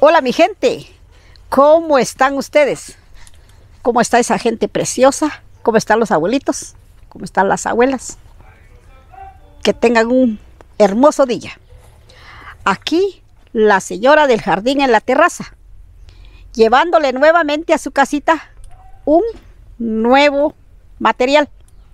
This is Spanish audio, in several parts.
Hola mi gente, ¿cómo están ustedes? ¿Cómo está esa gente preciosa? ¿Cómo están los abuelitos? ¿Cómo están las abuelas? Que tengan un hermoso día. Aquí la señora del jardín en la terraza, llevándole nuevamente a su casita un nuevo material.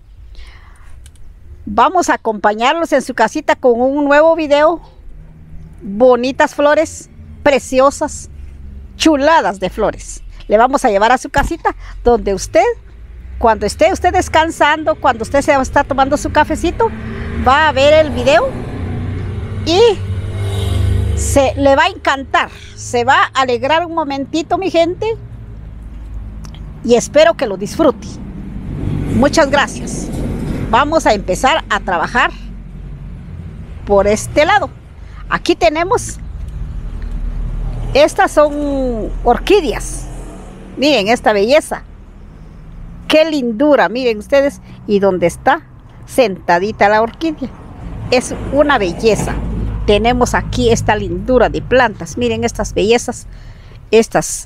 Vamos a acompañarlos en su casita con un nuevo video. Bonitas flores, preciosas, chuladas de flores. Le vamos a llevar a su casita donde usted, cuando esté usted descansando, cuando usted se está tomando su cafecito, va a ver el video y le va a encantar. Se va a alegrar un momentito, mi gente, y espero que lo disfrute. Muchas gracias. Vamos a empezar a trabajar por este lado. Aquí tenemos, estas son orquídeas. Miren esta belleza. Qué lindura, miren ustedes. Y donde está sentadita la orquídea. Es una belleza. Tenemos aquí esta lindura de plantas. Miren estas bellezas. Estas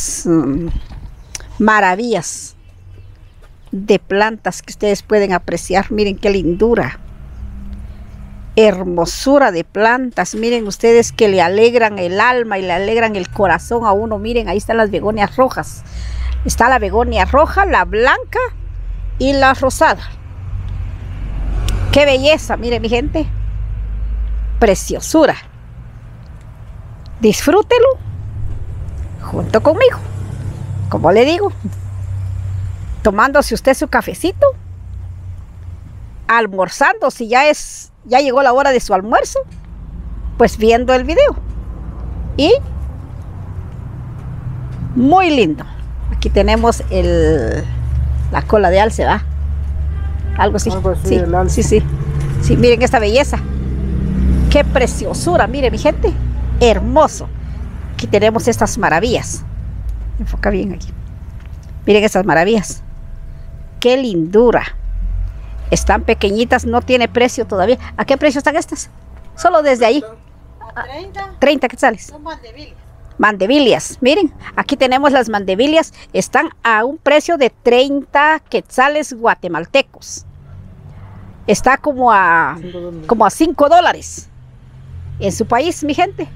maravillas de plantas que ustedes pueden apreciar. Miren qué lindura. Hermosura de plantas, miren ustedes, que le alegran el alma y le alegran el corazón a uno. Miren, ahí están las begonias rojas. Está la begonia roja, la blanca y la rosada. Qué belleza, miren mi gente. Preciosura. Disfrútelo junto conmigo. Como le digo, tomándose usted su cafecito, almorzando, si ya llegó la hora de su almuerzo, pues viendo el video. Y muy lindo. Aquí tenemos la cola de alce, ¿va? Algo así. Sí, miren esta belleza. Qué preciosura, miren mi gente. Hermoso. Aquí tenemos estas maravillas. Enfoca bien aquí. Miren estas maravillas. Qué lindura. Están pequeñitas, no tiene precio todavía. ¿A qué precio están estas? Solo desde ahí. A 30. 30 quetzales. Son mandevillas. Mandevillas, miren, aquí tenemos las mandevillas. Están a un precio de 30 quetzales guatemaltecos. Está como a $5 en su país, mi gente.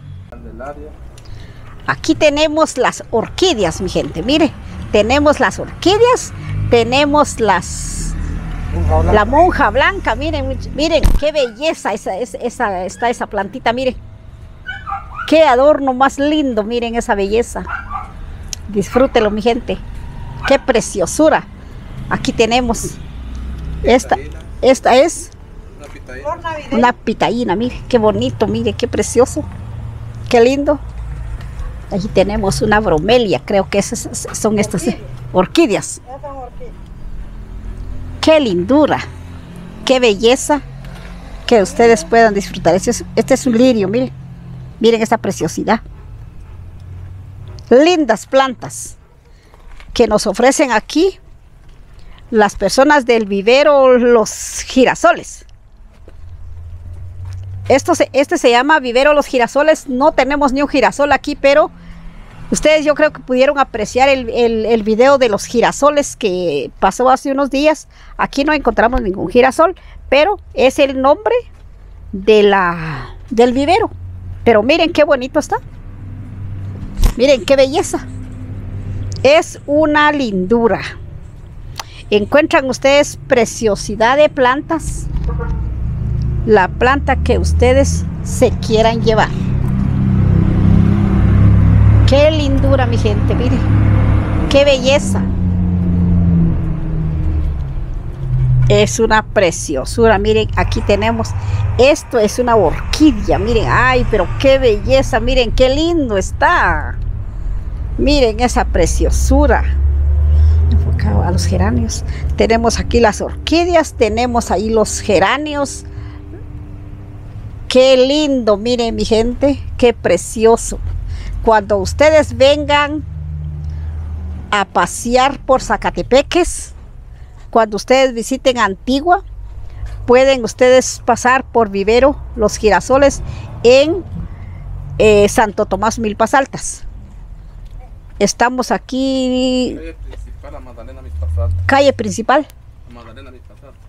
Aquí tenemos las orquídeas, mi gente. Mire, tenemos las orquídeas, tenemos la monja blanca. Miren qué belleza está esa plantita. Miren qué adorno más lindo. Miren esa belleza, disfrútelo mi gente. Qué preciosura. Aquí tenemos esta es una pitahina. Mire qué bonito, mire qué precioso, qué lindo. Allí tenemos una bromelia, creo que son estas orquídeas. Qué lindura, qué belleza, que ustedes puedan disfrutar. Este es un lirio, miren esta preciosidad. Lindas plantas que nos ofrecen aquí las personas del vivero Los Girasoles. Este se llama Vivero Los Girasoles. No tenemos ni un girasol aquí, pero ustedes yo creo que pudieron apreciar el video de los girasoles que pasó hace unos días. Aquí no encontramos ningún girasol, pero es el nombre del vivero. Pero miren qué bonito está. Miren qué belleza. Es una lindura. Encuentran ustedes preciosidad de plantas. La planta que ustedes se quieran llevar. Qué lindura, mi gente, miren. Qué belleza. Es una preciosura. Miren, aquí tenemos. Esto es una orquídea. Miren, ay, pero qué belleza. Miren, qué lindo está. Miren esa preciosura. Enfocado a los geranios. Tenemos aquí las orquídeas. Tenemos ahí los geranios. Qué lindo, miren mi gente, qué precioso. Cuando ustedes vengan a pasear por Zacatepeques, cuando ustedes visiten Antigua, pueden ustedes pasar por Vivero Los Girasoles en Santo Tomás, Milpas Altas. Estamos aquí. Calle principal, a Magdalena Milpas Altas. Calle principal. A Magdalena Milpas Altas.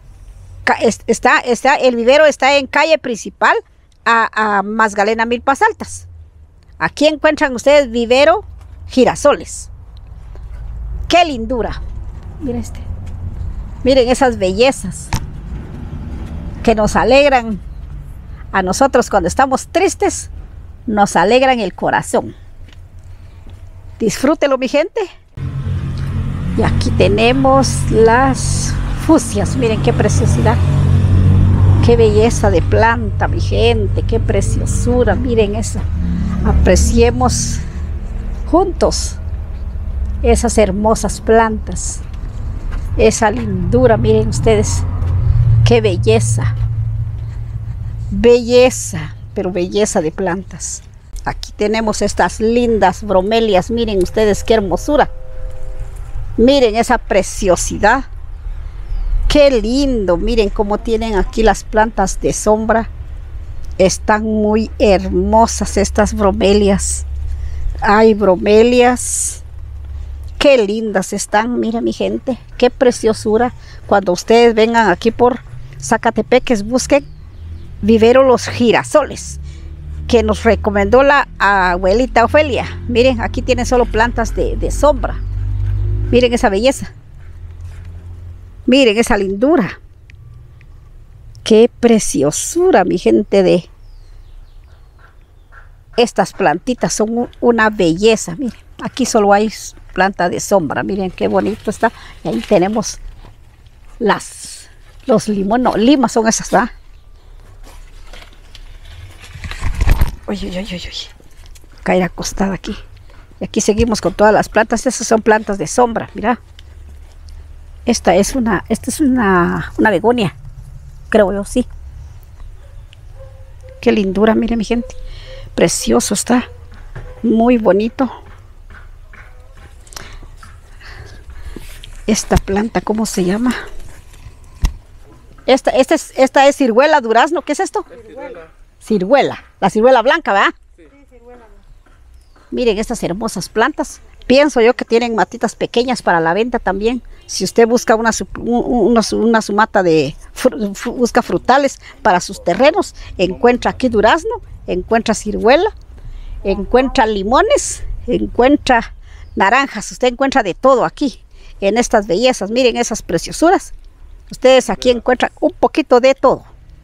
El vivero está en calle principal a Magdalena Milpas Altas. Aquí encuentran ustedes vivero girasoles. ¡Qué lindura! Miren miren esas bellezas que nos alegran a nosotros cuando estamos tristes, nos alegran el corazón. Disfrútelo, mi gente. Y aquí tenemos las fusias. Miren qué preciosidad. Qué belleza de planta, mi gente. Qué preciosura. Miren eso. Apreciemos juntos esas hermosas plantas. Esa lindura. Miren ustedes. Qué belleza. Belleza, pero belleza de plantas. Aquí tenemos estas lindas bromelias. Miren ustedes qué hermosura. Miren esa preciosidad. Qué lindo. Miren cómo tienen aquí las plantas de sombra. Están muy hermosas estas bromelias. Hay bromelias. Qué lindas están. Miren, mi gente. Qué preciosura. Cuando ustedes vengan aquí por Zacatepeques, busquen vivero Los Girasoles, que nos recomendó la abuelita Ofelia. Miren, aquí tienen solo plantas de sombra. Miren esa belleza. Miren esa lindura. Qué preciosura, mi gente, de estas plantitas. Son una belleza. Miren, aquí solo hay planta de sombra. Miren qué bonito está. Y ahí tenemos los limones. No, limas son esas, ¿verdad? Uy, uy, uy, uy, uy. Caer acostada aquí. Y aquí seguimos con todas las plantas. Esas son plantas de sombra, mira. Esta es una begonia, creo yo, sí. Qué lindura, mire, mi gente. Precioso está. Muy bonito. Esta planta, ¿cómo se llama? Esta es ciruela durazno. ¿Qué es esto? Ciruela. La ciruela blanca, ¿verdad? Sí, ciruela. Miren estas hermosas plantas. Pienso yo que tienen matitas pequeñas para la venta también. Si usted busca una sumata de busca frutales para sus terrenos, encuentra aquí durazno, encuentra ciruela, encuentra limones, encuentra naranjas. Usted encuentra de todo aquí en estas bellezas. Miren esas preciosuras. Ustedes aquí encuentran un poquito de todo.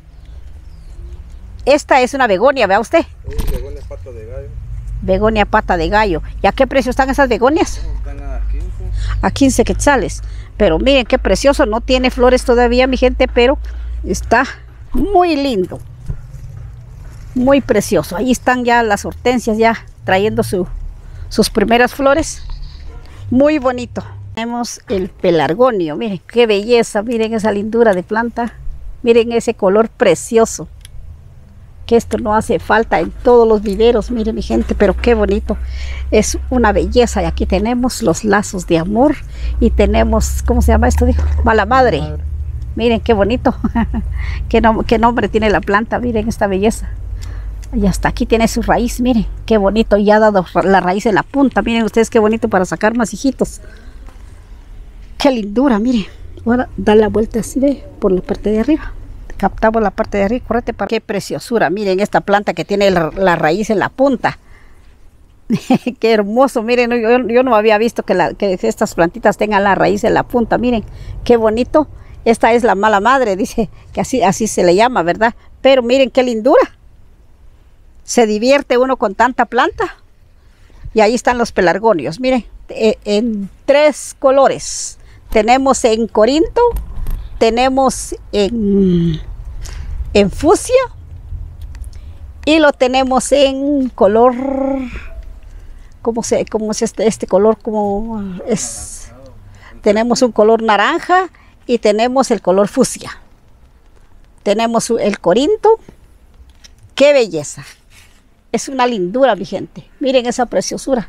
Esta es una begonia, vea usted. Begonia pata de gallo. Begonia pata de gallo. ¿Y a qué precio están esas begonias? Están a 15. A 15 quetzales. Pero miren qué precioso. No tiene flores todavía, mi gente, pero está muy lindo. Muy precioso. Ahí están ya las hortensias ya trayendo sus primeras flores. Muy bonito. Tenemos el pelargonio. Miren qué belleza. Miren esa lindura de planta. Miren ese color precioso. Que esto no hace falta en todos los viveros, miren, mi gente, pero qué bonito. Es una belleza. Y aquí tenemos los lazos de amor. Y tenemos, ¿cómo se llama esto? Dijo, mala madre. Miren qué bonito. qué nombre tiene la planta. Miren esta belleza. Y hasta aquí tiene su raíz. Miren qué bonito. Ya ha dado la raíz en la punta. Miren ustedes qué bonito para sacar más hijitos. Qué lindura, miren. Ahora da la vuelta así por la parte de arriba. Captamos la parte de arriba, correte para qué preciosura. Miren esta planta que tiene la raíz en la punta. Qué hermoso. Miren, yo no había visto que estas plantitas tengan la raíz en la punta. Miren qué bonito. Esta es la mala madre, dice que así se le llama, ¿verdad? Pero miren qué lindura. Se divierte uno con tanta planta. Y ahí están los pelargonios. Miren, en 3 colores. Tenemos en Corinto. Tenemos en fucsia y lo tenemos en color, ¿cómo es este color? ¿Cómo es? Tenemos un color naranja y tenemos el color fucsia. Tenemos el Corinto. ¡Qué belleza! Es una lindura, mi gente. Miren esa preciosura.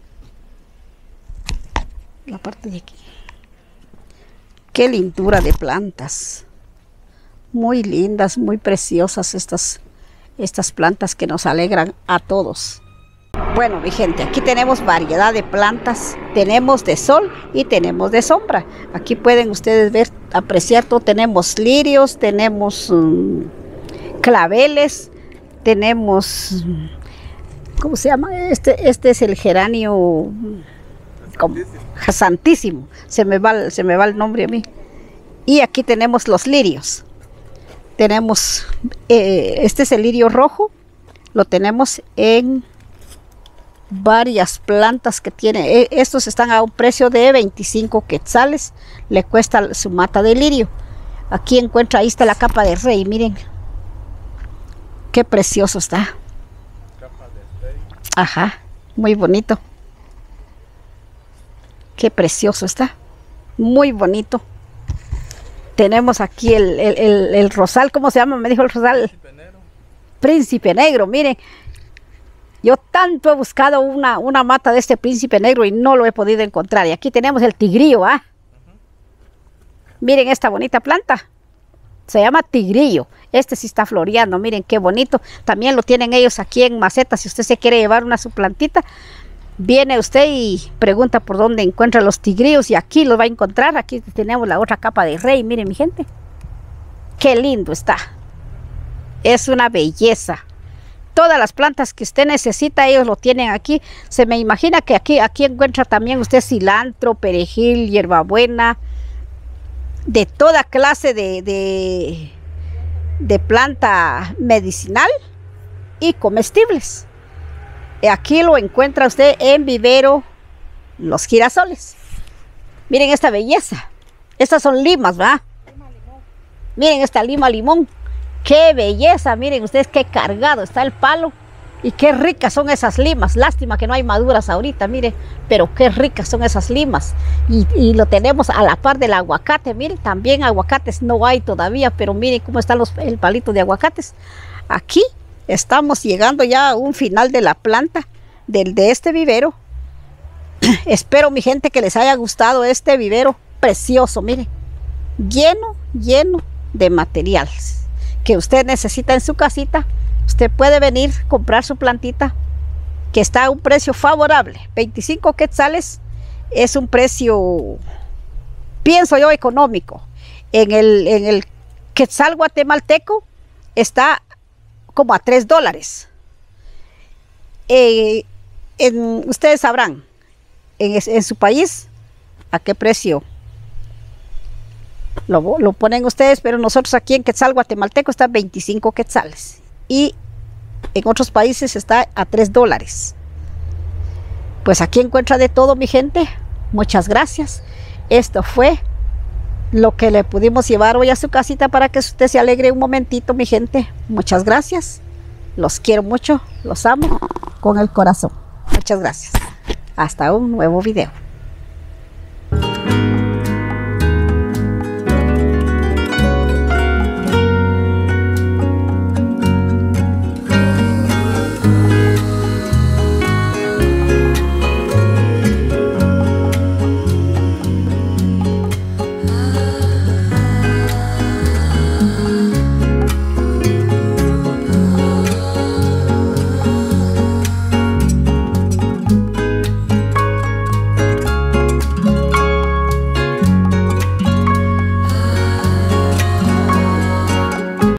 La parte de aquí. Qué lindura de plantas. Muy lindas, muy preciosas estas plantas que nos alegran a todos. Bueno, mi gente, aquí tenemos variedad de plantas, tenemos de sol y tenemos de sombra. Aquí pueden ustedes ver, apreciar todo, tenemos lirios, tenemos claveles, tenemos, ¿cómo se llama? Este es el geranio santísimo, se me va el nombre a mí. Y aquí tenemos los lirios. Tenemos, este es el lirio rojo, lo tenemos en varias plantas que tiene. Estos están a un precio de 25 quetzales, le cuesta su mata de lirio. Aquí encuentra, ahí está la capa de rey, miren. Qué precioso está. Capa de rey. Ajá, muy bonito. Qué precioso está. Muy bonito. Tenemos aquí el rosal, ¿cómo se llama? Me dijo el rosal. Príncipe negro. Príncipe negro, miren. Yo tanto he buscado una mata de este príncipe negro y no lo he podido encontrar. Y aquí tenemos el tigrillo, ¿ah? Miren esta bonita planta. Se llama tigrillo. Este sí está floreando, miren qué bonito. También lo tienen ellos aquí en macetas. Si usted se quiere llevar su plantita, viene usted y pregunta por dónde encuentra los tigrillos y aquí los va a encontrar. Aquí tenemos la otra capa de rey, miren mi gente. Qué lindo está. Es una belleza. Todas las plantas que usted necesita, ellos lo tienen aquí. Se me imagina que aquí encuentra también usted cilantro, perejil, hierbabuena, de toda clase de planta medicinal y comestibles. Aquí lo encuentra usted en vivero Los Girasoles. Miren esta belleza. Estas son limas, ¿verdad? Miren esta lima limón. Qué belleza, miren ustedes qué cargado está el palo y qué ricas son esas limas. Lástima que no hay maduras ahorita, miren, pero qué ricas son esas limas. Y lo tenemos a la par del aguacate, miren, también aguacates no hay todavía, pero miren cómo están el palito de aguacates. Aquí estamos llegando ya a un final de la planta de este vivero. Espero, mi gente, que les haya gustado este vivero precioso, miren, lleno de materiales que usted necesita en su casita. Usted puede venir, comprar su plantita que está a un precio favorable. 25 quetzales es un precio, pienso yo, económico. En el quetzal guatemalteco está como a $3. Ustedes sabrán en su país a qué precio lo ponen ustedes, pero nosotros aquí en quetzal guatemalteco está 25 quetzales y en otros países está a $3. Pues aquí encuentra de todo, mi gente. Muchas gracias. Esto fue lo que le pudimos llevar hoy a su casita para que usted se alegre un momentito, mi gente. Muchas gracias. Los quiero mucho, los amo con el corazón. Muchas gracias. Hasta un nuevo video.